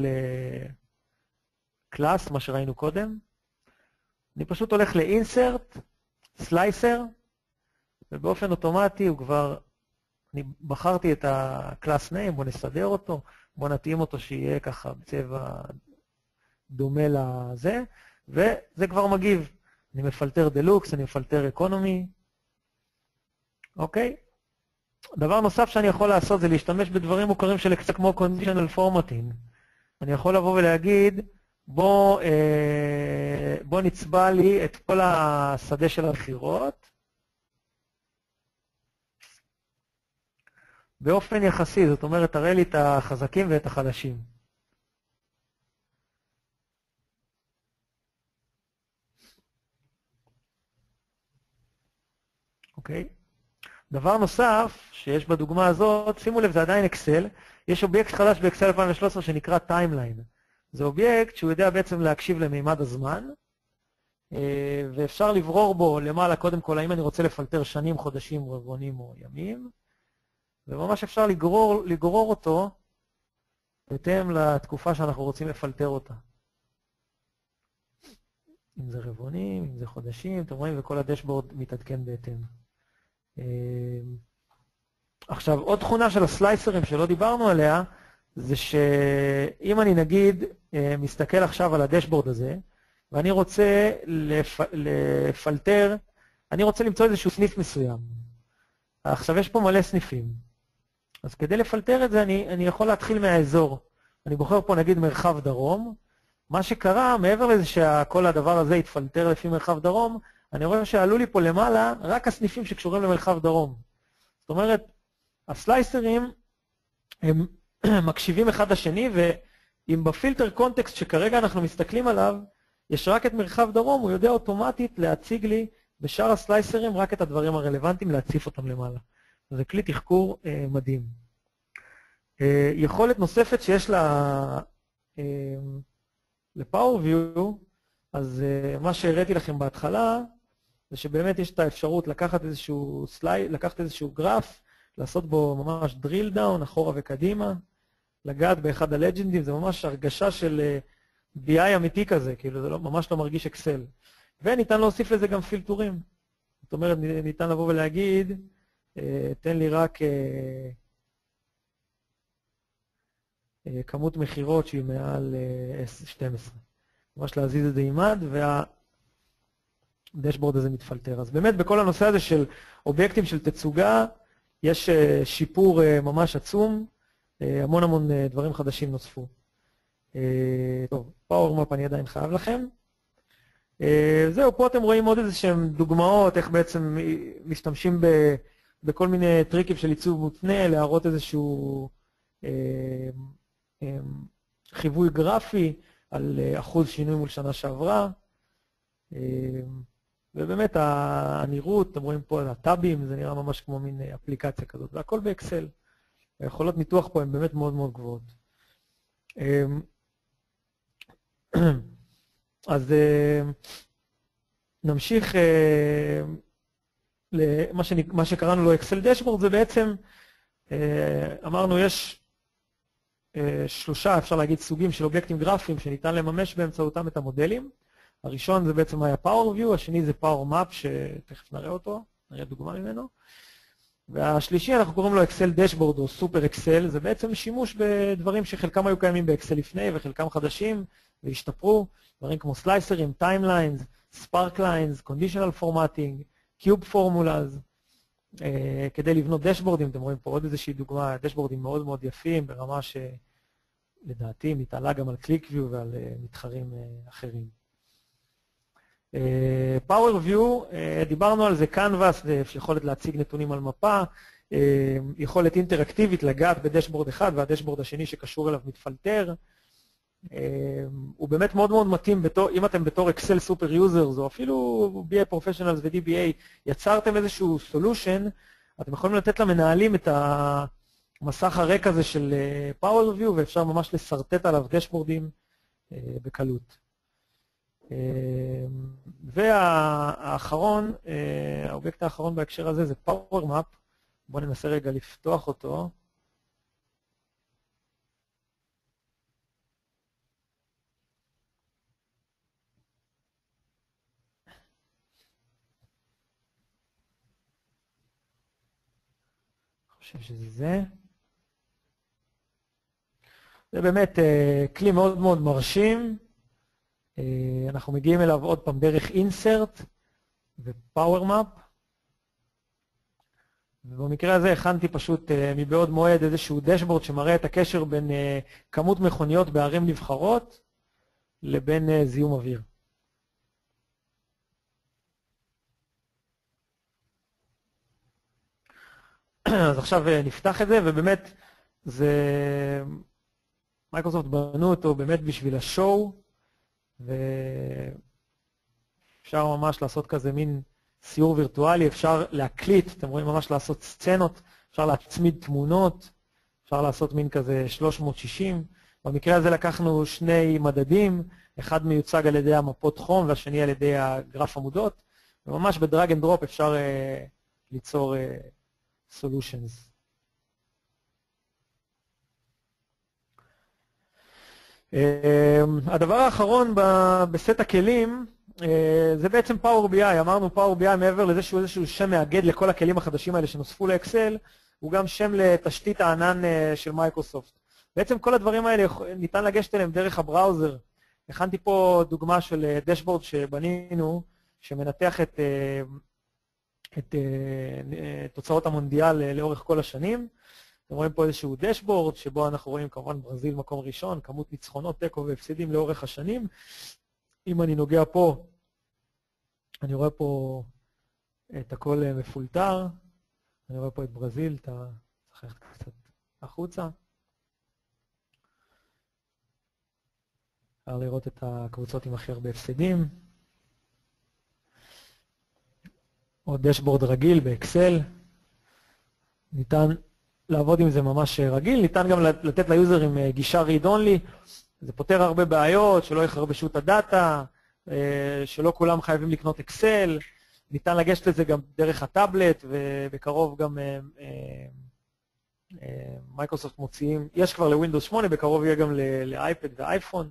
קלאס, מה שראינו קודם. אני פשוט הולך ל-insert, slicer, ובאופן אוטומטי הוא כבר, אני בחרתי את ה-class name, בואו נסדר אותו, בואו נתאים אותו שיהיה ככה בצבע דומה לזה, וזה כבר מגיב. אני מפלטר דלוקס, אני מפלטר אקונומי, אוקיי? דבר נוסף שאני יכול לעשות זה להשתמש בדברים מוכרים של אקסל כמו conditional formatting. אני יכול לבוא ולהגיד, בוא נצבע לי את כל השדה של המחירות, באופן יחסי, זאת אומרת, תראה לי את החזקים ואת החלשים. אוקיי? דבר נוסף שיש בדוגמה הזאת, שימו לב, זה עדיין אקסל, יש אובייקט חדש באקסל 2013 שנקרא טיימליין. זה אובייקט שהוא יודע בעצם להקשיב למימד הזמן, ואפשר לברור בו למעלה קודם כל, האם אני רוצה לפלטר שנים, חודשים, רבעונים או ימים, וממש אפשר לגרור אותו בהתאם לתקופה שאנחנו רוצים לפלטר אותה. אם זה רבעונים, אם זה חודשים, אתם רואים, וכל הדשבורד מתעדכן בהתאם. עכשיו, עוד תכונה של הסלייסרים שלא דיברנו עליה, זה שאם אני נגיד מסתכל עכשיו על הדשבורד הזה, ואני רוצה לפלטר, אני רוצה למצוא איזשהו סניף מסוים. עכשיו יש פה מלא סניפים. אז כדי לפלטר את זה אני יכול להתחיל מהאזור. אני בוחר פה נגיד מרחב דרום. מה שקרה, מעבר לזה שכל הדבר הזה יתפלטר לפי מרחב דרום, אני רואה שעלו לי פה למעלה רק הסניפים שקשורים למרחב דרום. זאת אומרת, הסלייסרים הם מקשיבים אחד לשני, אם בפילטר קונטקסט שכרגע אנחנו מסתכלים עליו, יש רק את מרחב דרום, הוא יודע אוטומטית להציג לי בשאר הסלייסרים רק את הדברים הרלוונטיים, להציף אותם למעלה. זה כלי תחקור מדהים. יכולת נוספת שיש לה ל-Power View, אז מה שהראיתי לכם בהתחלה, זה שבאמת יש את האפשרות לקחת איזשהו סלייד, לקחת איזשהו גרף, לעשות בו ממש drill down, אחורה וקדימה, לגעת באחד הלג'נדים, זה ממש הרגשה של BI אמיתי כזה, כאילו זה ממש לא מרגיש אקסל. וניתן להוסיף לזה גם פילטורים. זאת אומרת, ניתן לבוא ולהגיד, תן לי רק כמות מחירות שהיא מעל 12. ממש להזיז את זה עימד, והדשבורד הזה מתפלטר. אז באמת בכל הנושא הזה של אובייקטים של תצוגה, יש שיפור ממש עצום, המון המון דברים חדשים נוספו. טוב, פאוור-מאפ אני עדיין חייב לכם. זהו, פה אתם רואים עוד איזשהם דוגמאות, איך בעצם משתמשים בכל מיני טריקים של עיצוב מותנה, להראות איזשהו חיווי גרפי על אחוז שינוי מול שנה שעברה. ובאמת הנראות, אתם רואים פה הטאבים, זה נראה ממש כמו מין אפליקציה כזאת, והכל באקסל. היכולות ניתוח פה הן באמת מאוד מאוד גבוהות. אז נמשיך למה שקראנו לו אקסל דשבורד, זה בעצם, אמרנו יש שלושה, אפשר להגיד, סוגים של אובייקטים גרפיים שניתן לממש באמצעותם את המודלים. הראשון זה בעצם היה Power View, השני זה Power Map, שתכף נראה אותו, נראה דוגמה ממנו. והשלישי אנחנו קוראים לו אקסל דשבורד או סופר אקסל, זה בעצם שימוש בדברים שחלקם היו קיימים באקסל לפני וחלקם חדשים והשתפרו, דברים כמו סלייסרים, טיימליינס, ספארק ליינס, קונדישיונל פורמטינג, קיוב פורמולאז, כדי לבנות דשבורדים. אתם רואים פה עוד איזושהי דוגמה, דשבורדים מאוד מאוד יפים ברמה שלדעתי מתעלה גם על קליק-ויו ועל מתחרים אחרים. Power View, דיברנו על זה, Canvas, יכולת להציג נתונים על מפה, יכולת אינטראקטיבית לגעת בדשבורד אחד והדשבורד השני שקשור אליו מתפלטר. הוא באמת מאוד מאוד מתאים, אם אתם בתור Excel Super Users או אפילו BI Professionals ו-DBA יצרתם איזשהו solution, אתם יכולים לתת למנהלים את המסך הריק הזה של Power View ואפשר ממש לסרטט עליו דשבורדים בקלות. והאחרון, האובייקט האחרון בהקשר הזה זה Power Map. בואו ננסה רגע לפתוח אותו. אני חושב שזה זה. זה באמת כלי מאוד מאוד מרשים. אנחנו מגיעים אליו עוד פעם דרך Insert ו-Power Map. ובמקרה הזה הכנתי פשוט מבעוד מועד איזשהו דשבורד שמראה את הקשר בין כמות מכוניות בערים נבחרות לבין זיהום אוויר. אז עכשיו נפתח את זה, ובאמת זה מייקרוסופט בנו אותו באמת בשביל השואו, ואפשר ממש לעשות כזה מין סיור וירטואלי, אפשר להקליט, אתם רואים ממש לעשות סצנות, אפשר להצמיד תמונות, אפשר לעשות מין כזה 360. במקרה הזה לקחנו שני מדדים, אחד מיוצג על ידי המפות חום והשני על ידי הגרף עמודות, וממש בדרג אנד דרופ אפשר ליצור solutions. הדבר האחרון בסט הכלים זה בעצם Power BI. אמרנו Power BI מעבר לזה שהוא איזשהו שם מאגד לכל הכלים החדשים האלה שנוספו לאקסל, הוא גם שם לתשתית הענן של מייקרוסופט. בעצם כל הדברים האלה ניתן לגשת אליהם דרך הבראוזר. הכנתי פה דוגמה של דשבורד שבנינו, שמנתח את תוצאות המונדיאל לאורך כל השנים. אתם רואים פה איזשהו דשבורד, שבו אנחנו רואים כמובן ברזיל מקום ראשון, כמות ניצחונות, תיקו והפסידים לאורך השנים. אם אני נוגע פה, אני רואה פה את הכל מפולטר, אני רואה פה את ברזיל, אתה צריך ללכת קצת החוצה. אפשר לראות את הקבוצות עם הכי הרבה הפסדים. או דשבורד רגיל באקסל. ניתן לעבוד עם זה ממש רגיל, ניתן גם לתת ליוזרים גישה read only, זה פותר הרבה בעיות, שלא יחרבשו את הדאטה, שלא כולם חייבים לקנות אקסל, ניתן לגשת לזה גם דרך הטאבלט, ובקרוב גם מייקרוסופט מוציאים, יש כבר לווינדוס 8, בקרוב יהיה גם לאייפד ואייפון.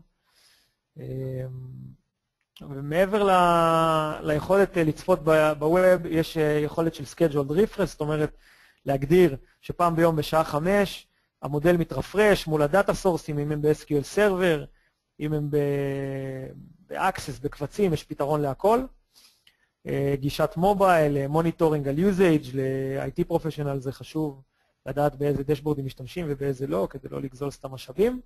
ומעבר ליכולת לצפות בווב, יש יכולת של scheduled refresh, זאת אומרת, להגדיר שפעם ביום בשעה 5, המודל מתרפרש מול הדאטה סורסים, אם הם ב-SQL Server, אם הם ב-Access, בקבצים, יש פתרון להכל. גישת מובייל, מוניטורינג על usage, ל-IT Professional זה חשוב לדעת באיזה דשבורדים משתמשים ובאיזה לא, כדי לא לגזול סתם משאבים.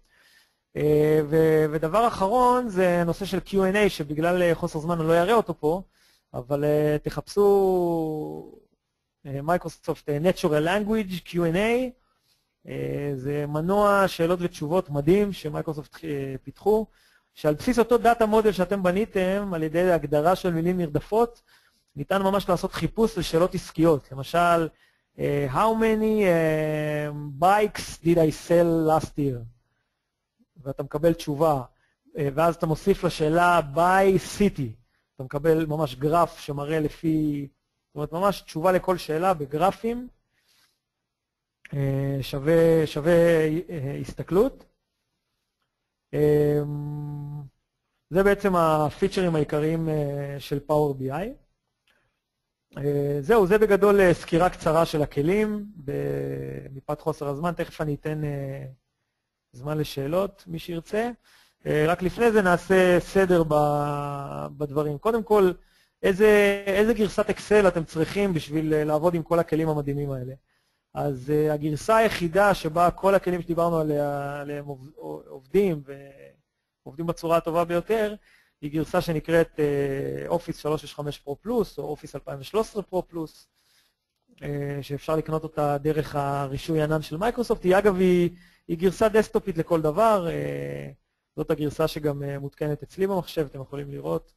ודבר אחרון זה נושא של Q&A, שבגלל חוסר זמן אני לא אראה אותו פה, אבל תחפשו מייקרוסופט Natural Language Q&A, זה מנוע שאלות ותשובות מדהים שמייקרוסופט פיתחו, שעל בסיס אותו דאטה מודל שאתם בניתם, על ידי הגדרה של מילים נרדפות, ניתן ממש לעשות חיפוש לשאלות עסקיות. למשל, How many bikes did I sell last year? ואתה מקבל תשובה, ואז אתה מוסיף לשאלה by city, אתה מקבל ממש גרף שמראה לפי, זאת אומרת ממש תשובה לכל שאלה בגרפים, שווה הסתכלות. זה בעצם הפיצ'רים העיקריים של Power BI. זהו, זה בגדול סקירה קצרה של הכלים, מפאת חוסר הזמן, תכף אני אתן זמן לשאלות, מי שירצה. רק לפני זה נעשה סדר בדברים. קודם כל, איזה גרסת אקסל אתם צריכים בשביל לעבוד עם כל הכלים המדהימים האלה? אז הגרסה היחידה שבה כל הכלים שדיברנו עליהם עובדים, ועובדים בצורה הטובה ביותר, היא גרסה שנקראת Office 365 Pro Plus, או Office 2013 Pro Plus, שאפשר לקנות אותה דרך הרישוי ענן של מייקרוסופט. היא אגב, היא גרסה דסקטופית לכל דבר, זאת הגרסה שגם מותקנת אצלי במחשב, אתם יכולים לראות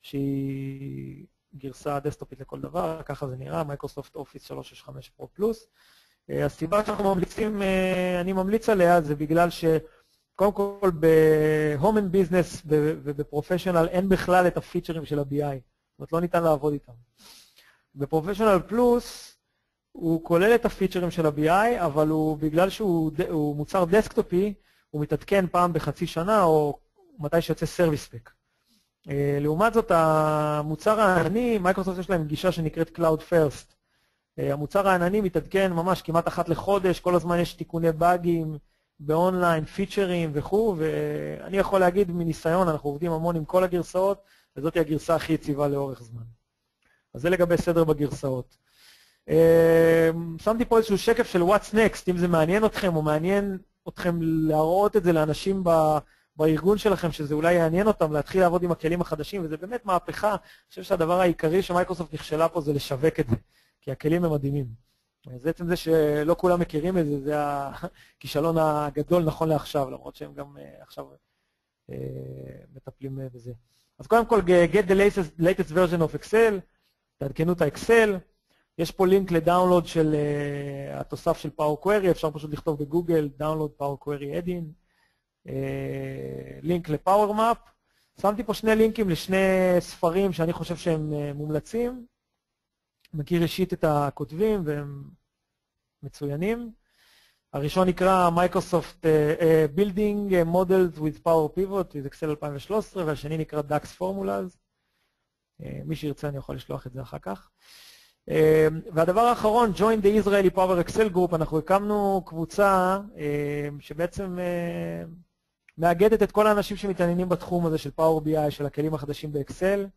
שהיא גרסה דסקטופית לכל דבר, ככה זה נראה, מייקרוסופט אופיס 365 פרו פלוס. הסיבה שאנחנו ממליצים, אני ממליץ עליה, זה בגלל שקודם כל ב-Home and Business ובפרופשיונל אין בכלל את הפיצ'רים של ה-BI, זאת אומרת לא ניתן לעבוד איתם. בפרופשיונל פלוס הוא כולל את הפיצ'רים של ה-BI, אבל בגלל שהוא מוצר דסקטופי, הוא מתעדכן פעם בחצי שנה או מתי שיוצא סרוויס פק. לעומת זאת, המוצר הענני, מייקרוסופט יש להם גישה שנקראת Cloud First. המוצר הענני מתעדכן ממש כמעט אחת לחודש, כל הזמן יש תיקוני באגים באונליין, פיצ'רים וכו', ואני יכול להגיד מניסיון, אנחנו עובדים המון עם כל הגרסאות, וזאת היא הגרסה הכי יציבה לאורך זמן. אז זה לגבי סדר בגרסאות. שמתי פה איזשהו שקף של What's Next, אם זה מעניין אתכם או מעניין אתכם להראות את זה לאנשים בארגון שלכם, שזה אולי יעניין אותם להתחיל לעבוד עם הכלים החדשים, וזה באמת מהפכה. אני חושב שהדבר העיקרי שמייקרוסופט נכשלה פה זה לשווק את זה, כי הכלים הם מדהימים. אז בעצם זה שלא כולם מכירים את זה, זה הכישלון הגדול נכון לעכשיו, למרות שהם גם עכשיו מטפלים בזה. אז קודם כל, get the latest version of Excel, תעדכנו את האקסל, יש פה לינק לדאונלוד של התוסף של Power Query, אפשר פשוט לכתוב בגוגל, download Power Query add-in, לינק ל-Power Map, שמתי פה שני לינקים לשני ספרים שאני חושב שהם מומלצים, מכיר אישית את הכותבים והם מצוינים. הראשון נקרא Microsoft Building Models with Power Pivot, זה Excel 2013, והשני נקרא DAX Formulas. מי שירצה אני יכול לשלוח את זה אחר כך. והדבר האחרון, Join the Israeli Power Excel Group, אנחנו הקמנו קבוצה שבעצם מאגדת את כל האנשים שמתעניינים בתחום הזה של Power BI, של הכלים החדשים באקסל.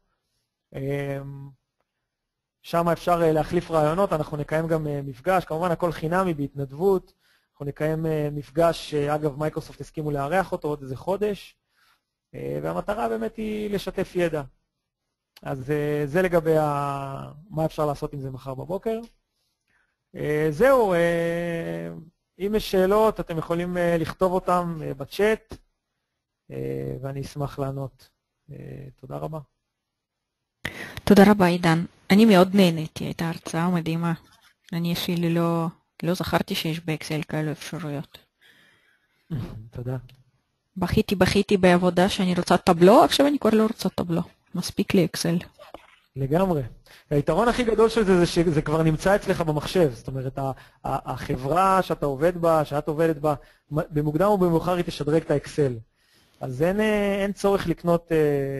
שם אפשר להחליף רעיונות, אנחנו נקיים גם מפגש, כמובן הכל חינמי בהתנדבות, אנחנו נקיים מפגש שאגב מייקרוסופט הסכימו לארח אותו עוד איזה חודש, והמטרה באמת היא לשתף ידע. אז זה לגבי מה אפשר לעשות עם זה מחר בבוקר. זהו, אם יש שאלות אתם יכולים לכתוב אותם בצ'אט, ואני אשמח לענות. תודה רבה. תודה רבה, עידן. אני מאוד נהניתי, הייתה הרצאה מדהימה. אני אפילו לא זכרתי שיש באקסל כאלו אפשרויות. תודה. בכיתי בעבודה שאני רוצה טבלו, עכשיו אני כבר לא רוצה טבלו. מספיק לי אקסל. לגמרי. היתרון הכי גדול של זה שזה כבר נמצא אצלך במחשב. זאת אומרת, החברה שאתה עובד בה, שאת עובדת בה, במוקדם או במאוחר היא תשדרג את האקסל. אז אין צורך לקנות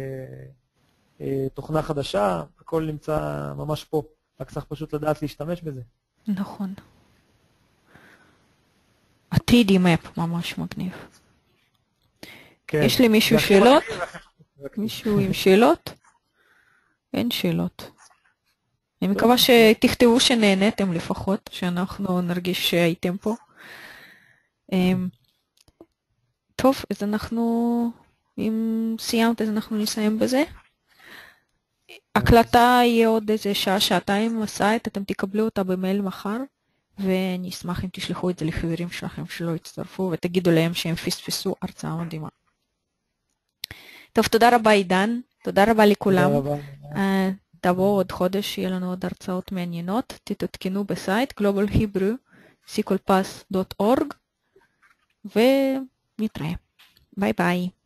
תוכנה חדשה, הכל נמצא ממש פה. רק צריך פשוט לדעת להשתמש בזה. נכון. ה-3D map ממש מגניב. כן. יש למישהו שאלות? מישהו עם שאלות? אין שאלות. אני מקווה שתכתבו שנהנתם לפחות, שאנחנו נרגיש שהייתם פה. טוב, אז אם סיימת, אז אנחנו נסיים בזה. הקלטה יהיה עוד איזה שעה, שעתיים בסייט, אתם תקבלו אותה במייל מחר, ואני אשמח אם תשלחו את זה לחברים שלכם שלא יצטרפו, ותגידו להם שהם פספסו הרצאה מדהימה. טוב, תודה רבה עידן, תודה רבה לכולם. תודה רבה. תבואו עוד חודש, יהיה לנו עוד הרצאות מעניינות, תתעדכנו בסייט globalhebrew.org, ונתראה. ביי ביי.